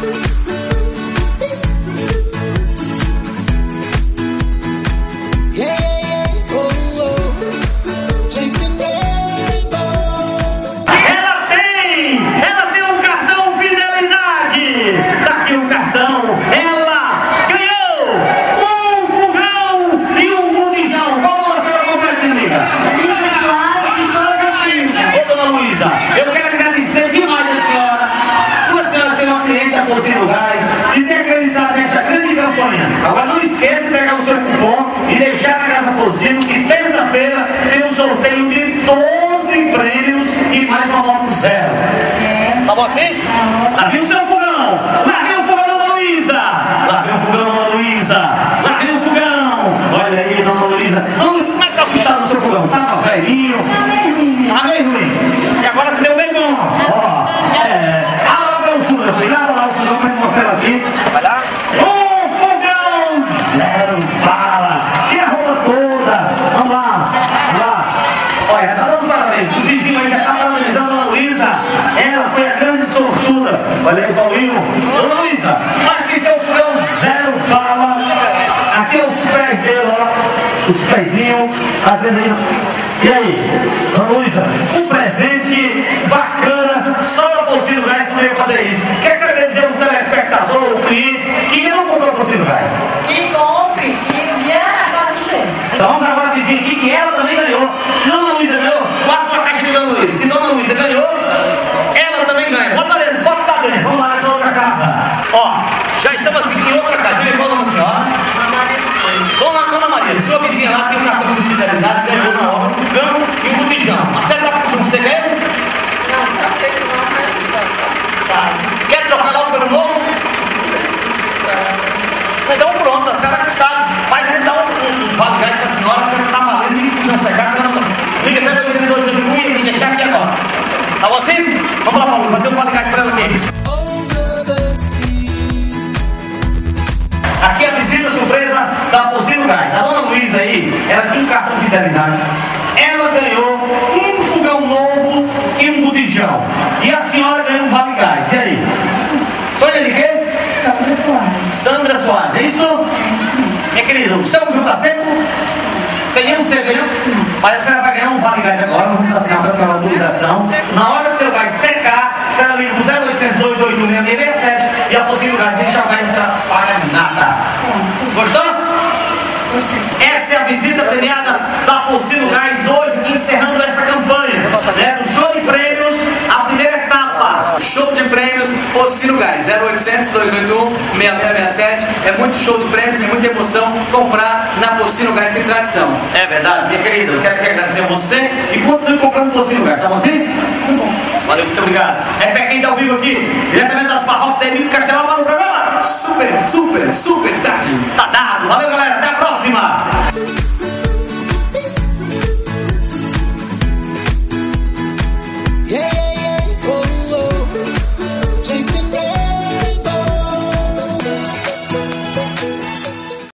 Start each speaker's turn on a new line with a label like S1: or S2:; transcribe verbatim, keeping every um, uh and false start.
S1: Eu quero agradecer demais a senhora por a senhora ser uma cliente da Porcino Gás e ter acreditado nesta grande campanha. Agora não esqueça de pegar o seu cupom e deixar na casa da Porcino que terça-feira tem um sorteio de doze prêmios e mais uma moto zero. Tá bom assim? Lá vem o seu fogão! Lá vem o fogão, dona Luísa! Lá vem o fogão, dona Luísa! Lá vem o fogão! Olha aí, dona Luísa! Dona Luísa, como é que tá o estado do seu fogão? Tá velhinho? Tá meio ruim. E agora você deu bem bom. Ó, é. Ah, lá o fogão. Cuidado lá, o fogão pra mostrar aqui. Vai lá. Um fogão zero bala. Tira a roupa toda. Vamos lá. Vamos lá. Olha, tá dando os parabéns. Os vizinhos aí já tá parabénizando a Dona Luísa. Ela foi a grande sortuda. Olha aí, Paulinho. Dona Luísa, olha aqui seu fogão zero bala. Aqui é os pés dele, ó. Os pezinhos. Tá vendo aí? E aí, Dona Luísa, um presente bacana, só da Porcino Gás poderia fazer isso. O que você vai dizer para o telespectador, o cliente, que não comprou a Porcino Gás?
S2: Que compre, que vier agora cheio.
S1: Então vamos agora dizer aqui que ela também ganhou. Se Dona Luísa ganhou, passa uma caixa de Dona Luísa. Se Dona Luísa ganhou, ela também ganha. Bota dentro, bota lá dentro. Vamos lá nessa outra casa. Ó, já estamos aqui em outra casa. Me fala uma senhora. Dona, Dona Maria, sua vizinha lá tem um cartão de fidelidade, ganhou na hora, um fogão e um botijão. Acerta lá com você quer?
S2: Não, não aceito não, mas
S1: tá. Quer trocar logo pelo novo? Então pronto, a senhora que sabe. Vai dar um, um vale gás para a senhora, a senhora está valendo e puxando essa casa, não. Liga zero oitocentos, dois oito um e deixar aqui agora. Tá bom assim? Vamos lá, Paulo, fazer um vale gás para ela aqui. Aqui é a visita surpresa da Porcino Gás. A Dona Luísa aí, ela tem um cartão de fidelidade. Ela ganhou um fogão novo e um botijão. E a senhora ganhou um vale gás. E aí? Sônia de quê?
S2: Sandra Soares.
S1: Sandra Soares, é isso? É isso mesmo. Minha querida, o seu conjunto está seco? Ganhamos, você ganhou? Mas a senhora vai ganhar um vale gás agora. Vamos assinar para a senhora a autorização. Na hora que o seu gás secar, a senhora liga para o zero oitocentos, dois dois um, seis seis sete e a Porcino Gás deixa o gás e a senhora paga nada. Gostou? Gostei. Essa é a visita premiada da Porcino Gás hoje, encerrando essa campanha, né, do show de prêmios, a primeira etapa.
S3: Show de prêmios Porcino Gás, zero oitocentos, dois oito um, seis seis seis sete. É muito show de prêmios, é muita emoção comprar na Porcino Gás, tem tradição.
S1: É verdade, minha querida, eu quero agradecer a você e continue comprando Porcino Gás, tá bom assim?
S2: Muito bom.
S1: Valeu, muito obrigado. É pra quem tá ao vivo aqui, diretamente das Barrocas da Emílio Castelão para o programa.
S3: Super, super, super tarde.
S1: Tá dado. Valeu, galera, até a próxima.